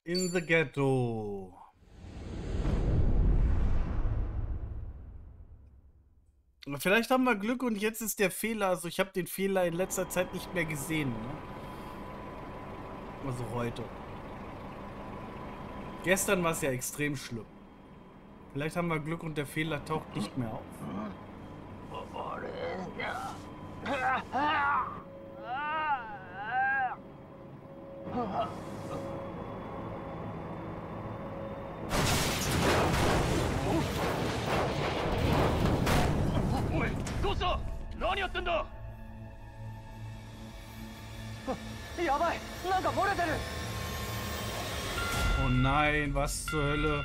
In the Ghetto. Vielleicht haben wir Glück und jetzt ist der Fehler. Also ich habe den Fehler in letzter Zeit nicht mehr gesehen. Ne? Also heute. Gestern war es ja extrem schlimm. Vielleicht haben wir Glück und der Fehler taucht nicht mehr auf. Oi, どうした？何やってんだ？ やばい、なんか漏れてる。 Oh nein, was zur Hölle?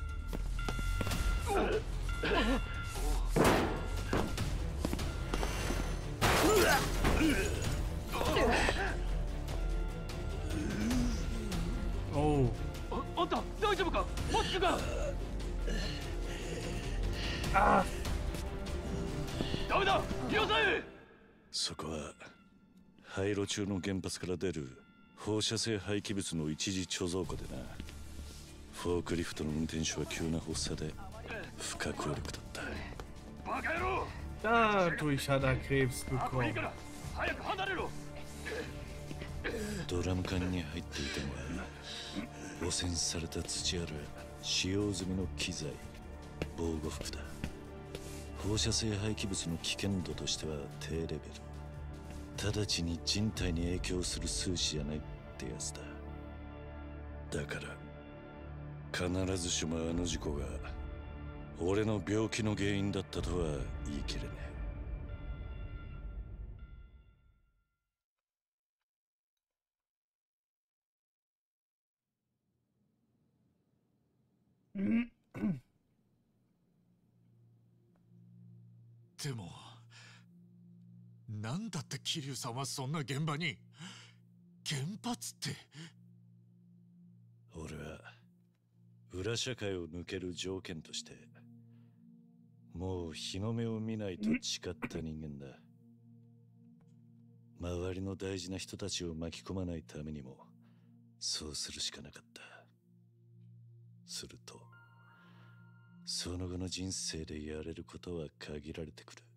Oh. あんた大丈夫か？マスクが。 Ah. ダメだ、よせ。 そこは廃炉中の原発から出る放射性廃棄物の一時貯蔵庫でな。フォークリフトの運転手は急な発作で不可抗力だった。 バカ野郎。 Dadurch hat er Krebs 箱いい bekommen. から早く離れろ。 ドラム缶に入っていたのは汚染された土やら使用済みの機材、防護服だ。放射性廃棄物の危険度としては低レベル。直ちに人体に影響する数値じゃないってやつだ。だから必ずしもあの事故が俺の病気の原因だったとは言い切れねえ。 でもなんだって桐生さんはそんな現場に。原発って。 俺は裏社会を抜ける条件としてもう日の目を見ないと誓った人間だ。周りの大事な人たちを巻き込まないためにもそうするしかなかった。するとその後の人生でやれることは限られてくる。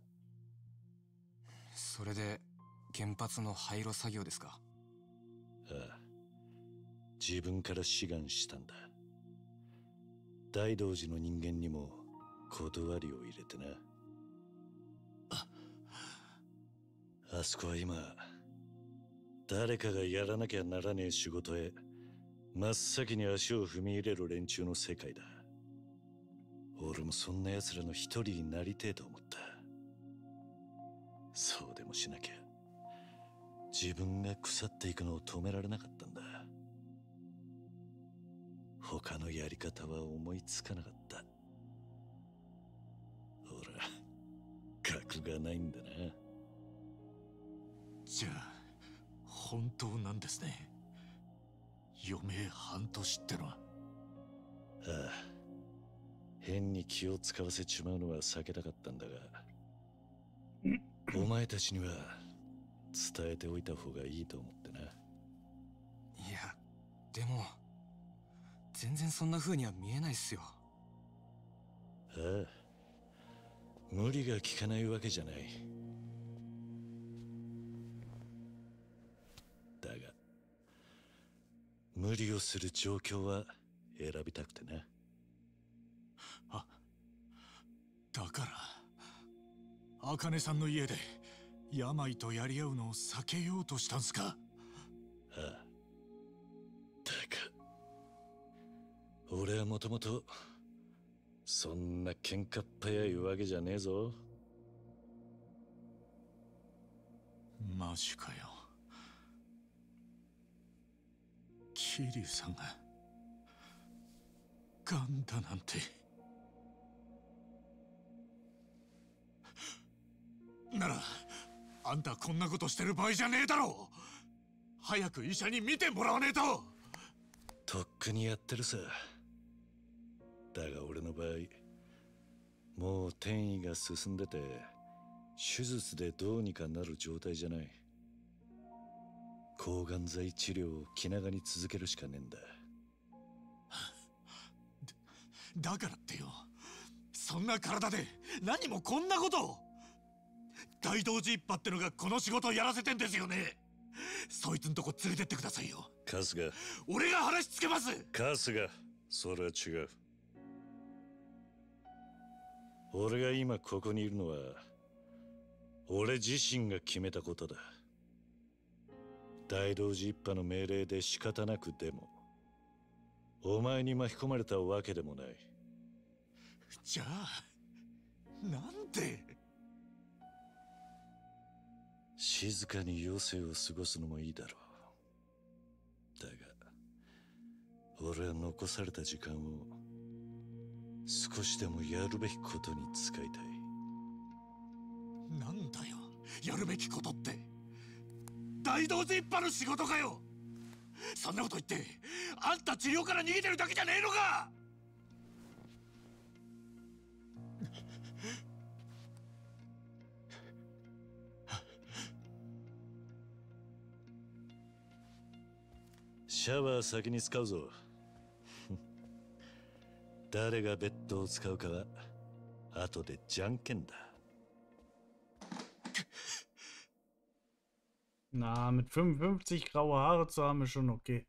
それで原発の廃炉作業ですか？ ああ、自分から志願したんだ。大道寺の人間にも断りを入れてな。あそこは今誰かがやらなきゃならねえ仕事へ真っ先に足を踏み入れる連中の世界だ。俺もそんな奴らの一人になりてえと思った。そうでもしなきゃ自分が腐っていくのを止められなかったんだ。他のやり方は思いつかなかった。俺は学がないんだな。 じゃあ本当なんですね。余命半年ってのは。 ああ、変に気を使わせちまうのは避けたかったんだが、お前たちには伝えておいた方がいいと思ってな。 いや、でも全然そんな風には見えないっすよ。 ああ、無理が効かないわけじゃない。だが無理をする状況は選びたくてな。 あ、だから茜さんの家で病とやり合うのを避けようとしたんすか？ ああ、だが俺はもともとそんな喧嘩っ早いわけじゃねえぞ。 マジかよ。桐生さんがガンだなんて。ならあんたこんなことしてる場合じゃねえだろう。早く医者に見てもらわねえと。 とっくにやってるさ。だが俺の場合もう転移が進んでて手術でどうにかなる状態じゃない。抗がん剤治療を気長に続けるしかねえんだ。 だからってよ、そんな体で何もこんなことを。大道寺一派ってのがこの仕事をやらせてんですよね。そいつんとこ連れてってくださいよ。 春日、 俺が話つけます。 春日、それは違う。俺が今ここにいるのは俺自身が決めたことだ。大道寺一派の命令で仕方なくでもお前に巻き込まれたわけでもない。 じゃあなんで。 静かに余生を過ごすのもいいだろう。だが俺は残された時間を少しでもやるべきことに使いたい。 なんだよやるべきことって。大道寺一派の仕事かよ。そんなこと言ってあんた治療から逃げてるだけじゃねえのか。 シャワー先に使うぞ。誰がベッドを使うかは後でじゃんけんだ。 Na, mit 55 graue Haare zu haben, ist schon okay.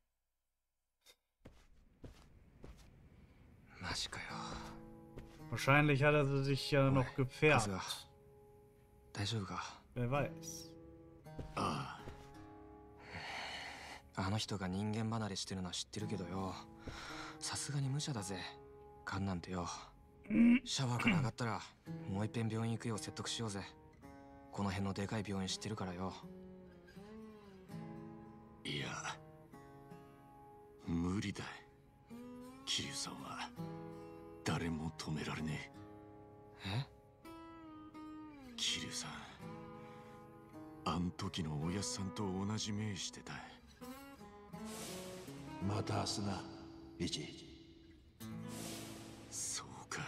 マジかよ。 Wahrscheinlich hat er sich ja noch gefärbt. 大丈夫か。 Wer weiß. あの人が人間離れしてるのは知ってるけどよ、さすがに無茶だぜ。ガンなんてよ。シャワーから上がったらもう一遍病院行くよう説得しようぜ。この辺のでかい病院知ってるからよ。 いや無理だ。桐生さんは誰も止められねえ。桐生さん、あん時のおやっさんと同じ目してた。 また明日な、一。 そうか。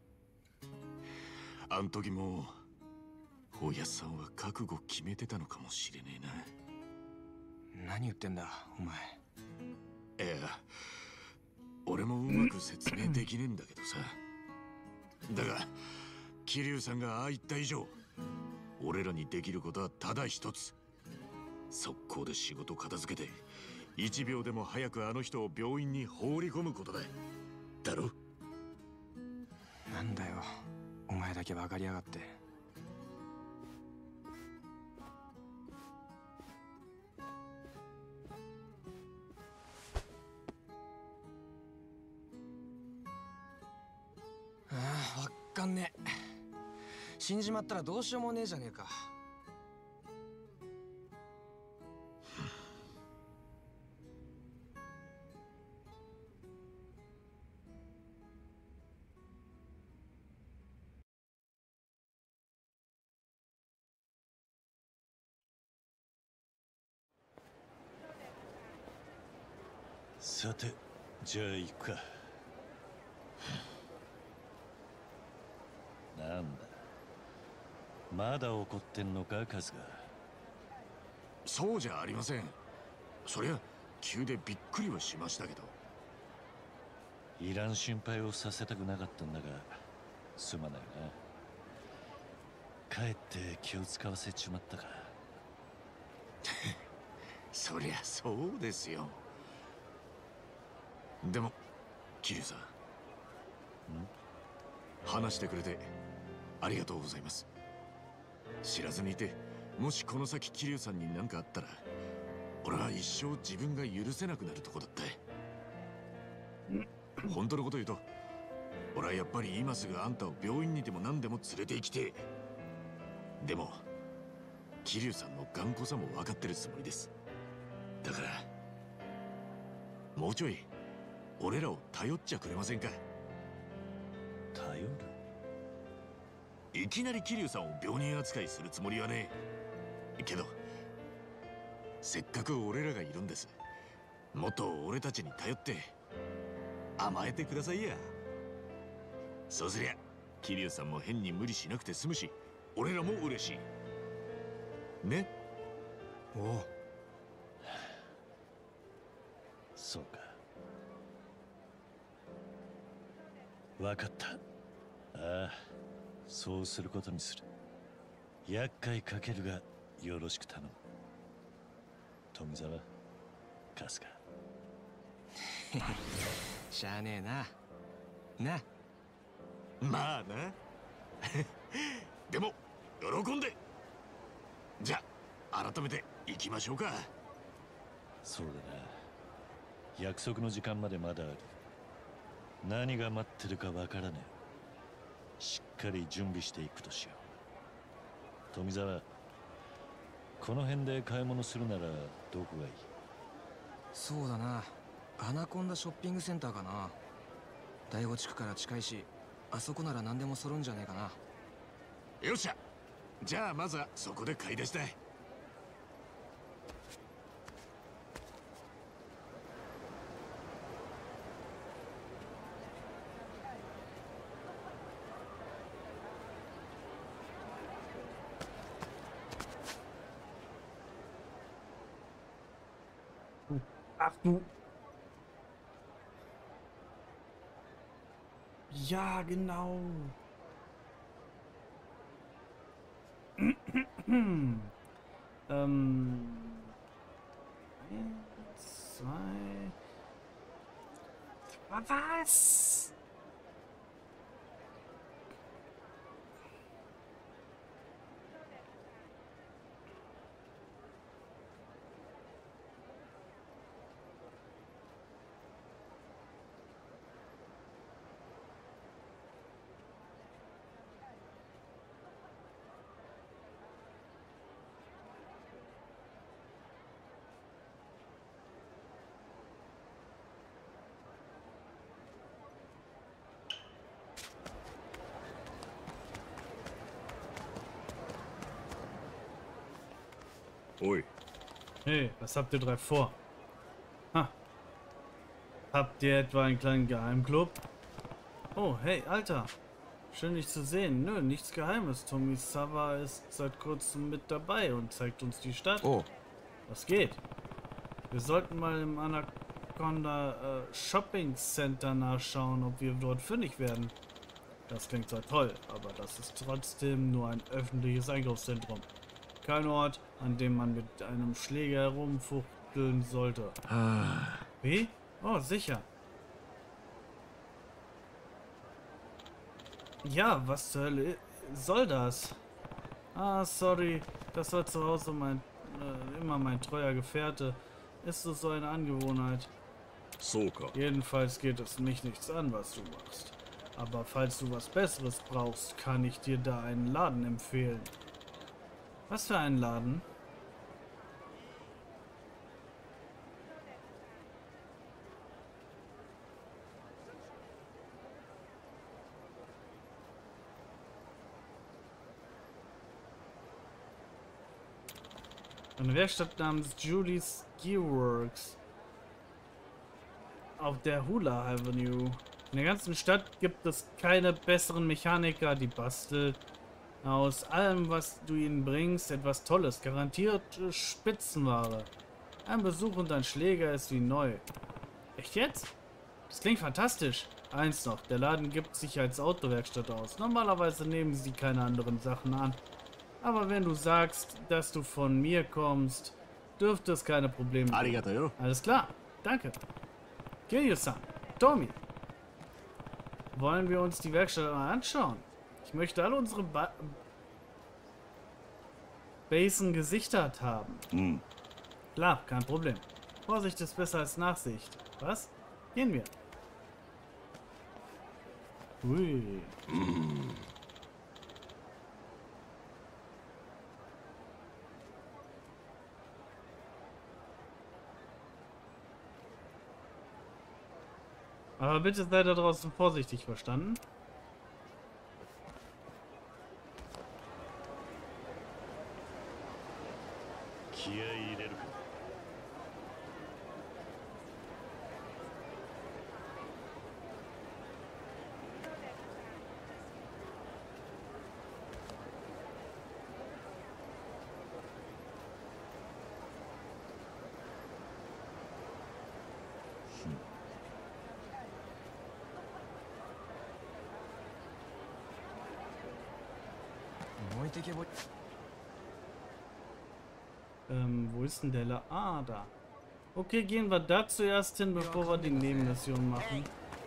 あん時もおやっさんは覚悟決めてたのかもしれねえな。 何言ってんだお前。 いや、俺もうまく説明できねえんだけどさ。だが桐生さんがああ言った以上、俺らにできることはただ一つ。速攻で仕事片付けて1秒でも早くあの人を病院に放り込むことだ。だろ。 なんだよお前だけ分かりやがって。ああ、わかんねえ。死んじまったらどうしようもねえじゃねえか。 さて、じゃあ行くか。なんだ、まだ怒ってんのか春日。 そうじゃありません。そりゃ急でびっくりはしましたけど。 いらん心配をさせたくなかったんだがすまないな。かえって気を使わせちまったか。 そりゃそうですよ。でも桐生さん、話してくれてありがとうございます。知らずにいて、もしこの先桐生さんに何かあったら俺は一生自分が許せなくなるとこだった。本当のこと言うと、俺はやっぱり今すぐあんたを病院にでも何でも連れて行きて。でも桐生さんの頑固さも分かってるつもりです。だからもうちょい俺らを頼っちゃくれませんか。 頼る？ いきなり桐生さんを病人扱いするつもりはねえけど、せっかく俺らがいるんです。もっと俺たちに頼って甘えてくださいや。そうすりゃ桐生さんも変に無理しなくて済むし、俺らも嬉しいね。 おう。 そうか。 わかった。ああ、そうすることにする。厄介かけるがよろしく頼む。富澤、春日。 しゃあねえな。な。 まあな。でも喜んで。じゃあ改めて行きましょうか。 そうだな。約束の時間までまだある。何が待ってるかわからねえ。しっかり準備していくとしよう。富澤、この辺で買い物するならどこがいい？ そうだな。アナコンダショッピングセンターかな。第五地区から近いし、あそこなら何でも揃うんじゃねえかな。 よっしゃ。じゃあまずはそこで買い出したい。 Ach du. Ja, genau. Eins, zwei. Was? Ui. Hey, was habt ihr drei vor? Ha. Habt ihr etwa einen kleinen Geheimclub? Oh, hey, Alter. Schön, dich zu sehen. Nö, nichts Geheimes. Tomisawa ist seit kurzem mit dabei und zeigt uns die Stadt. Oh, Was geht? Wir sollten mal im Anaconda Shopping Center nachschauen, ob wir dort fündig werden. Das klingt zwar toll, aber das ist trotzdem nur ein öffentliches Einkaufszentrum. Kein Ort, an dem man mit einem Schläger herumfuchteln sollte. Wie? Oh, sicher. Ja, was zur Hölle soll das? Ah, sorry. Das war zu Hause immer mein treuer Gefährte. Ist so eine Angewohnheit. Jedenfalls geht es mich nichts an, was du machst. Aber falls du was Besseres brauchst, kann ich dir da einen Laden empfehlen. Was für einen Laden? Eine Werkstatt namens Julie's Gearworks auf der Hula Avenue. In der ganzen Stadt gibt es keine besseren Mechaniker, die basteln aus allem, was du ihnen bringst, etwas Tolles. Garantiert Spitzenware. Ein Besuch und ein Schläger ist wie neu. Echt jetzt? Das klingt fantastisch. Eins noch, der Laden gibt sich als Autowerkstatt aus. Normalerweise nehmen sie keine anderen Sachen an. Aber wenn du sagst, dass du von mir kommst, dürfte es keine Probleme geben. Alles klar. Danke. Kiryu-san. Tomi. Wollen wir uns die Werkstatt mal anschauen? Ich möchte alle unsere Basen gesichert haben. Klar, kein Problem. Vorsicht ist besser als Nachsicht. Was? Gehen wir. Ui. Aber bitte seid da draußen vorsichtig, verstanden? Wo ist denn der Ah, da. Okay, gehen wir da zuerst hin, bevor wir die Nebenmission machen.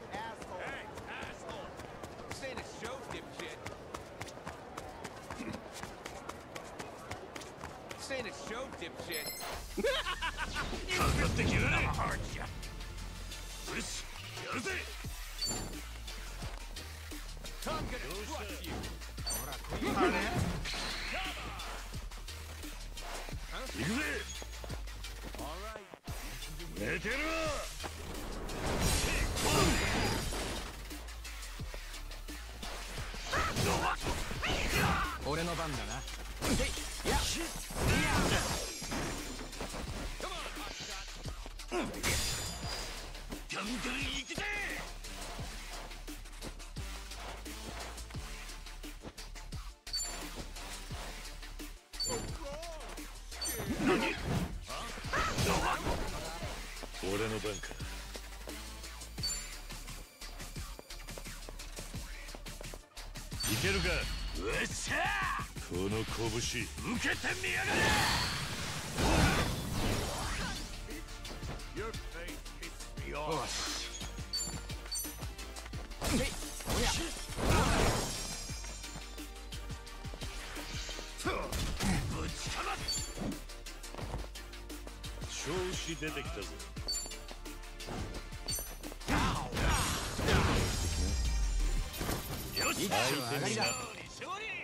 俺の番だな。 俺の番か。いけるか。 うっしゃこの拳ー、受けてみやがれ。 よし。 ぶちかま調子出てきたぞ。 よし、 上がりだ。 勝利。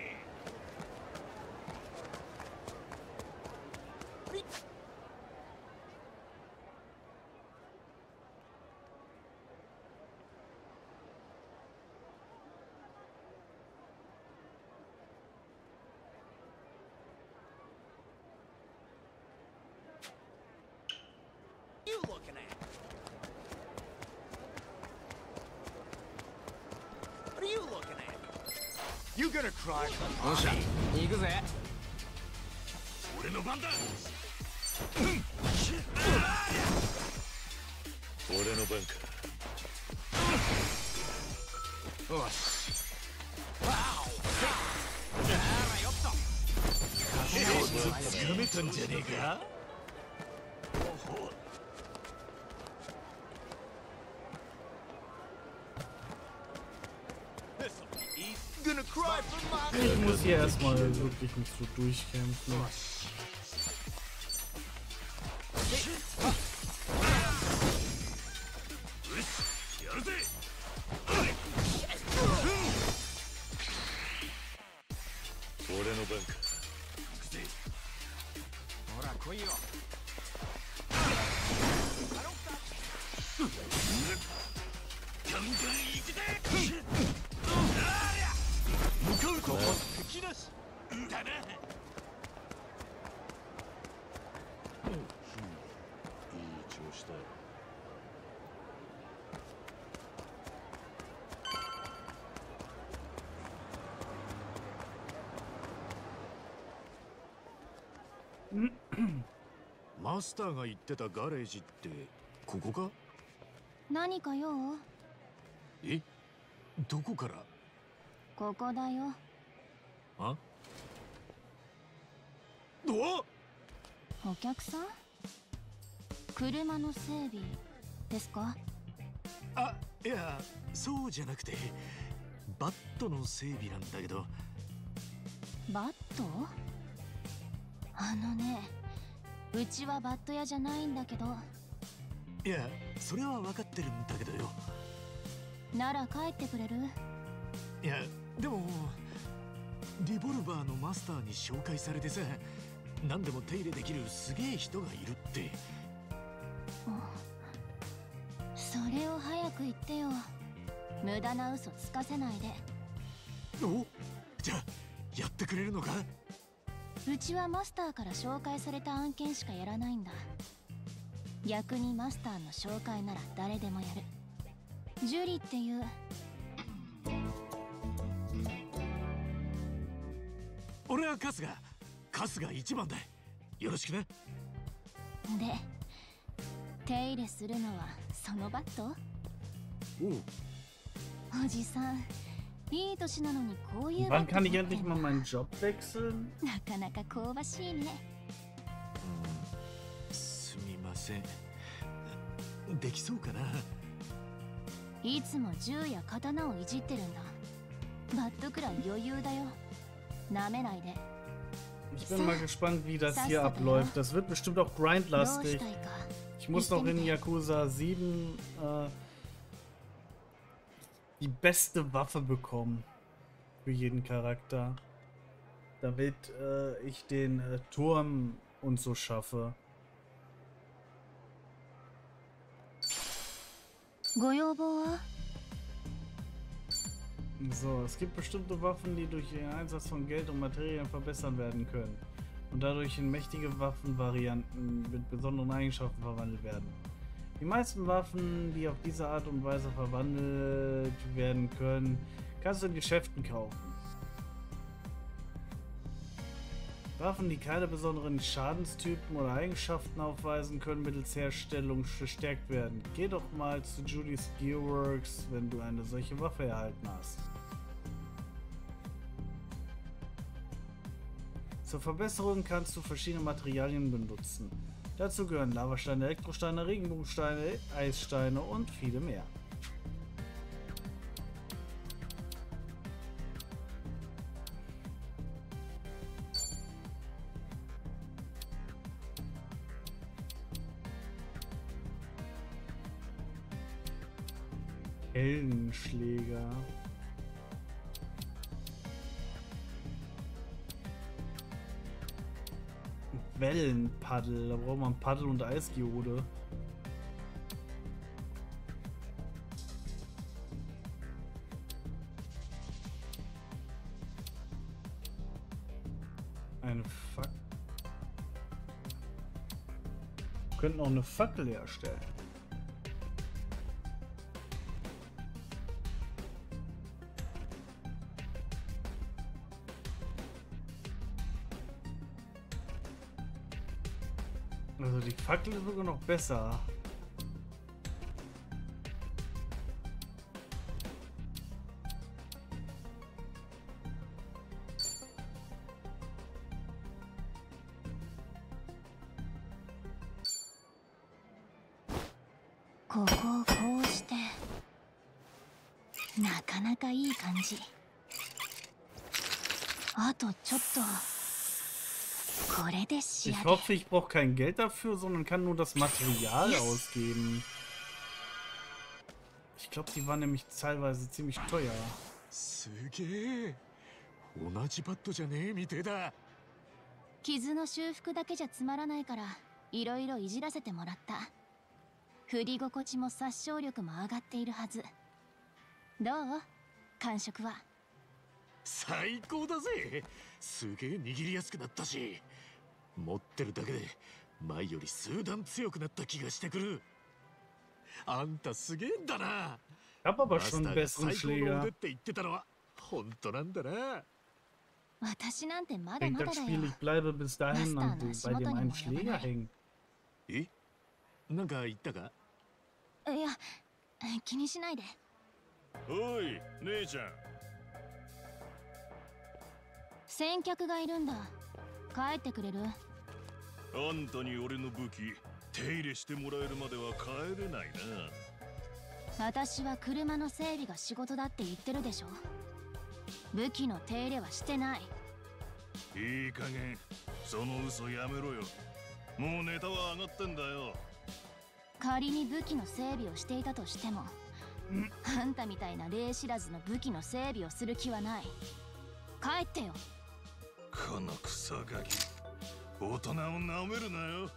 よっしゃ、行くぜ。 俺の番だ。 俺の番か。 よし。 つかめたんじゃねえか。 Ich muss hier erstmal wirklich mich so durchkämpfen. マスターが言ってたガレージってここか？ 何か用？ え？どこから？ ここだよ。 あ？お？ お客さん？車の整備ですか？ あ、いや、そうじゃなくてバットの整備なんだけど。 バット？あのね、うちはバット屋じゃないんだけど。 いや、それは分かってるんだけどよ。 なら帰ってくれる？ いや、でもリボルバーのマスターに紹介されてさ、何でも手入れできるすげえ人がいるって。 それを早く言ってよ。無駄な嘘つかせないで。 お、じゃあやってくれるのか？ うちはマスターから紹介された案件しかやらないんだ。逆にマスターの紹介なら誰でもやる。ジュリっていう。 俺は春日一番だ。よろしくね。 で、手入れするのはそのバット？ おう。 おじさん、 いい年なのにこういう Wann kann ich endlich mal meinen Job wechseln? なかなか香ばしいね。 すみません。できそうかな。 いつも銃や刀をいじってるんだ。バットくらい余裕だよ。なめないで。 Ich bin mal gespannt, wie das hier abläuft. Das wird bestimmt auch grindlastig. Ich muss noch in Yakuza 7 die beste Waffe bekommen. Für jeden Charakter. Damit ich den Turm und so schaffe. ご要望は? So, es gibt bestimmte Waffen, die durch den Einsatz von Geld und Materialien verbessern werden können. Und dadurch in mächtige Waffenvarianten mit besonderen Eigenschaften verwandelt werden. Die meisten Waffen, die auf diese Art und Weise verwandelt werden können, kannst du in Geschäften kaufen. Waffen, die keine besonderen Schadenstypen oder Eigenschaften aufweisen, können mittels Herstellung verstärkt werden. Geh doch mal zu Judy's Gearworks, wenn du eine solche Waffe erhalten hast. Zur Verbesserung kannst du verschiedene Materialien benutzen. Dazu gehören Lavasteine, Elektrosteine, Regenbogensteine, Eissteine und viele mehr. Heldenschläger. Wellenpaddel. Da braucht man Paddel und Eisgeode. Eine Fackel. Wir könnten auch eine Fackel herstellen. Also die Fackel ist sogar noch besser. ここをこうして、なかなかいい感じ。あとちょっと。 Ich hoffe, ich brauche kein Geld dafür, sondern kann nur das Material ausgeben. Ich glaube, die waren nämlich teilweise ziemlich teuer. すげえ。同じバットじゃねえみてえだ。 傷の修復だけじゃつまらないから、いろいろいじらせてもらった。振り心地も殺傷力も上がっているはず。どう？感触は。 最高だぜ。すげえ握りやすくなったし、持ってるだけで前より数段強くなった気がしてくる。あんたすげえんだな。 Ich habe aber schon einen besseren Schläger. って言ってたのは本当なんだな。 私なんてまだ Ich ま denke, だ das だよ。 Spiel, ich bleibe bis dahin und bei dem einen Schläger hängen. え？なんか言ったか？ いや、気にしないで。 おい、姉ちゃん。 先客がいるんだ。帰ってくれる？ あんたに俺の武器手入れしてもらえるまでは帰れないな。 私は車の整備が仕事だって言ってるでしょ。武器の手入れはしてない。 いい加減その嘘やめろよ。もうネタは上がってんだよ。 仮に武器の整備をしていたとしても、あんたみたいな礼知らずの武器の整備をする気はない。帰ってよ。 このクソガキ、大人をなめるなよ。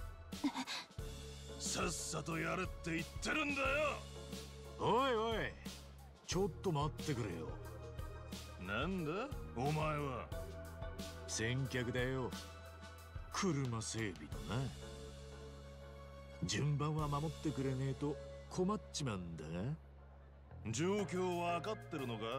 さっさとやれって言ってるんだよ。 おいおい、ちょっと待ってくれよ。 なんだお前は。 先客だよ。車整備のな。順番は守ってくれねえと困っちまうんだが。 状況わかってるのか？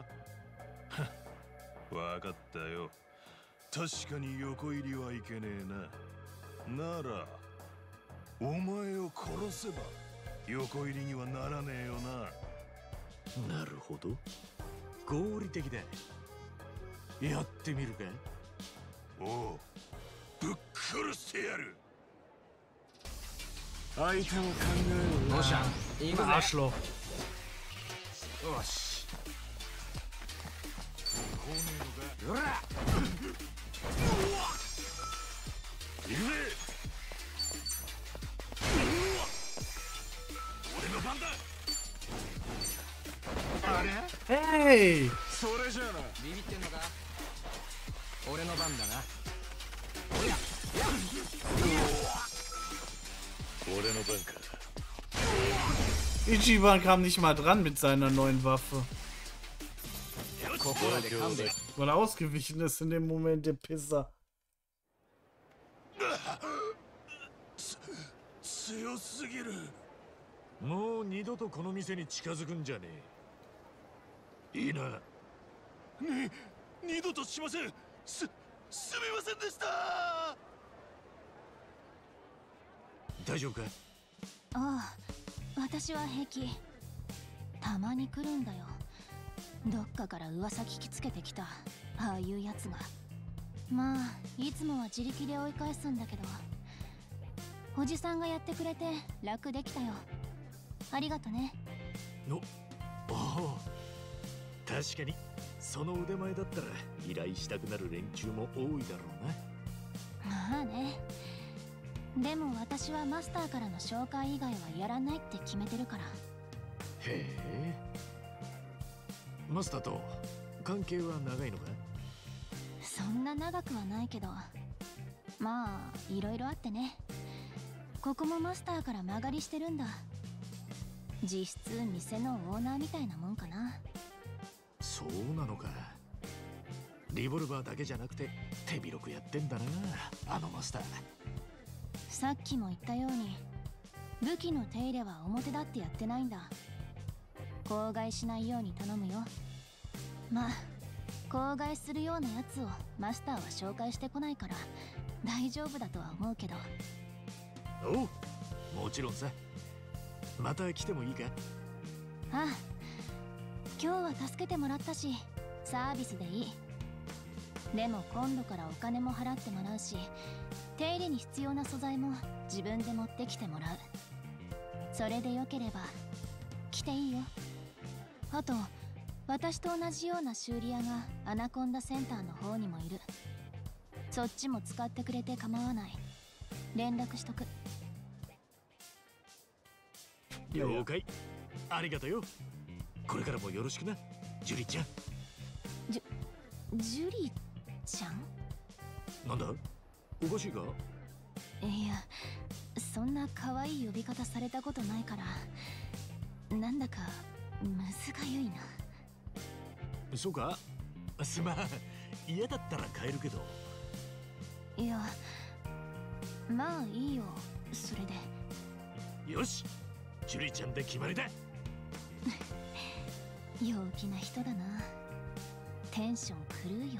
わかったよ。確かに横入りはいけねえな。ならお前を殺せば横入りにはならねえよな。 なるほど。 合理的だ。やってみるか。 おう、ぶっ殺してやる。 相手を考える。 どうした行くぜ。 Arschloch. よし。うら行くぜ。俺の番だ。 あれ Hey! それじゃあな。 ビビってんのか。俺の番だな。 俺の番か。 Ichiban kam nicht mal dran mit seiner neuen Waffe, ここらで勘弁。 weil er ausgewichen ist in dem Moment, der Pisser. 強すぎる。 もう二度とこの店に近づくんじゃねえ。いいな。 二度としません。すみませんでした。 大丈夫か。 ああ、私は平気。たまに来るんだよ。どっかから噂聞きつけてきたああいうやつが。まあいつもは自力で追い返すんだけど、おじさんがやってくれて楽できたよ。ありがとね。 おお、確かにその腕前だったら依頼したくなる連中も多いだろうな。 まあね。でも私はマスターからの紹介以外はやらないって決めてるから。 へえ。マスターと関係は長いのか。 そんな長くはないけど、まあいろいろあってね。ここもマスターから間借りしてるんだ。実質店のオーナーみたいなもんかな。 そうなのか。リボルバーだけじゃなくて手広くやってんだな、あのマスター。 さっきも言ったように、武器の手入れは表立ってやってないんだ。口外しないように頼むよ。まあ口外するようなやつをマスターは紹介してこないから大丈夫だとは思うけど。 おう、もちろんさ。また来てもいいか。 ああ、今日は助けてもらったしサービスでいい。でも今度からお金も払ってもらうし、手入れに必要な素材も自分で持ってきてもらう。それでよければ来ていいよ。あと私と同じような修理屋がアナコンダセンターの方にもいる。そっちも使ってくれて構わない。連絡しとく。 了解。ありがとよ。これからもよろしくな、ジュリちゃん。 ジュリちゃん？ なんだ、おかしいか。 いや、そんな可愛い呼び方されたことないからなんだかむずがゆいな。 そうか。すまん、嫌だったら帰るけど。 いや、まあいいよ、それで。 よし、ジュリちゃんで決まりだ。 陽気な人だな。テンション狂うよ。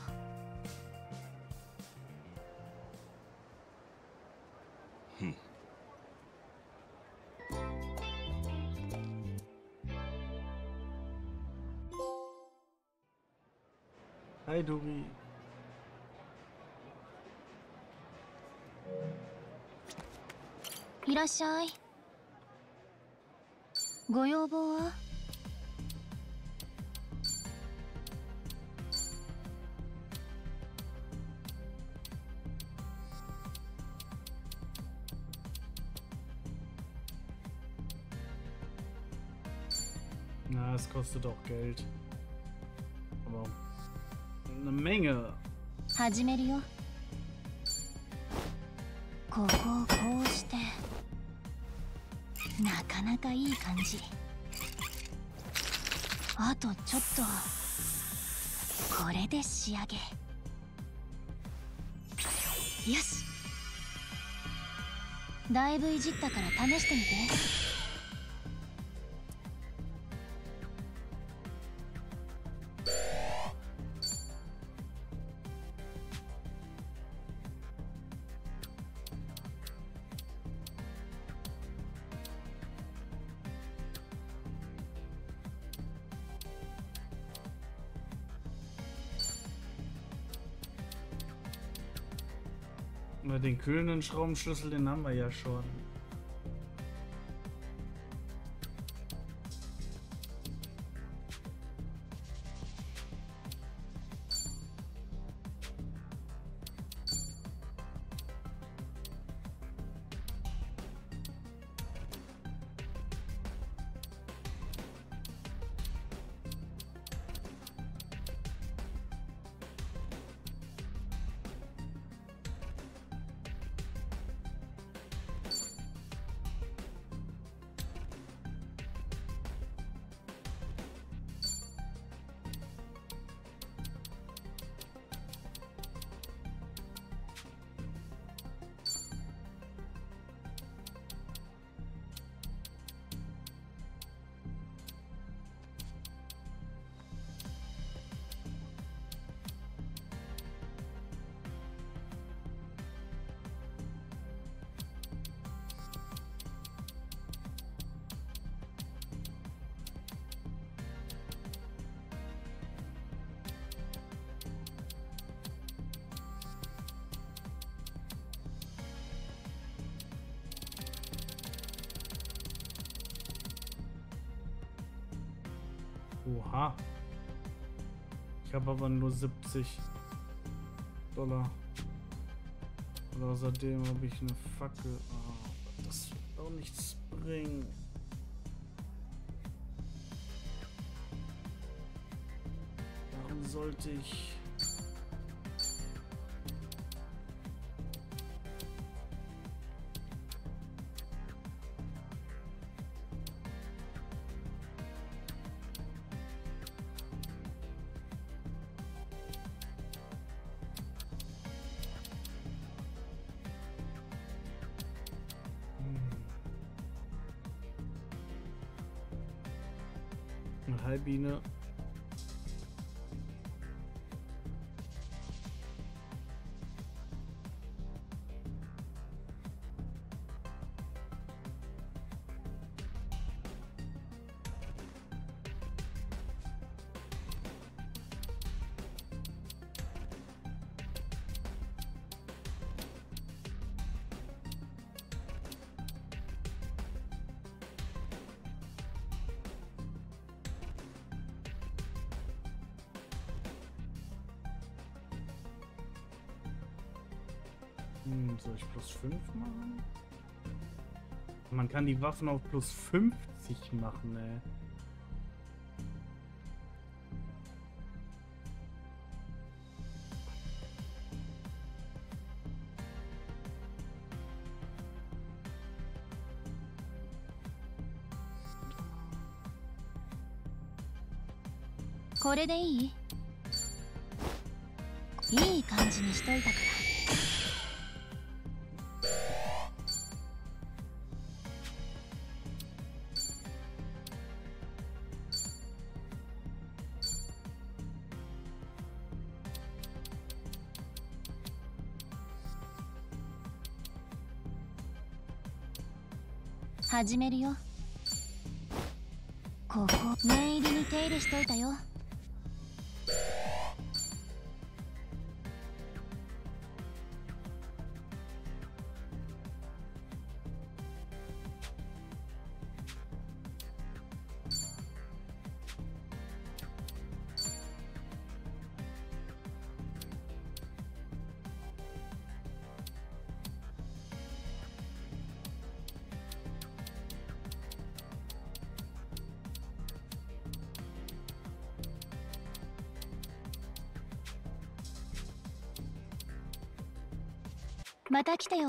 Hi, Dori. いらっしゃい。ご要望は？ Na, es kostet auch Geld. Aber eine Menge. 始めるよ。ここをこうしてなかなかいい感じ。あとちょっとこれで仕上げ。よし、だいぶいじったから試してみて。 Na, den kühlenden Schraubenschlüssel, den haben wir ja schon. Oha. Ich habe aber nur 70 $. Und außerdem habe ich eine Fackel. Oh, das wird auch nichts bringen. Warum sollte ich... Eine Halbbiene. Soll ich plus 5 machen? Man kann die Waffen auf plus 50 machen, ey. これでいい？いい感じにしといたから。始めるよ。ここ念入りに手入れしといたよ。また来てよ。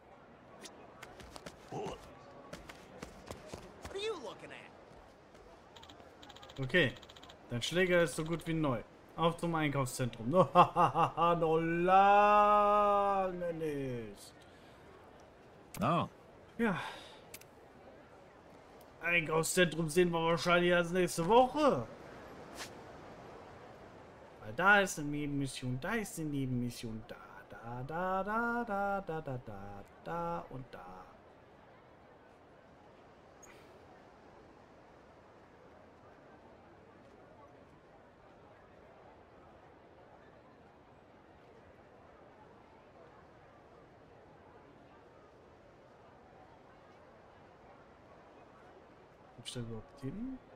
Okay, dein Schläger ist so gut wie neu. Auf zum Einkaufszentrum. Noch lange nicht. Oh. Ja. Einkaufszentrum sehen wir wahrscheinlich erst nächste Woche. Weil da ist eine Nebenmission, da ist eine Nebenmission, da und da. Komm ich da überhaupt hin?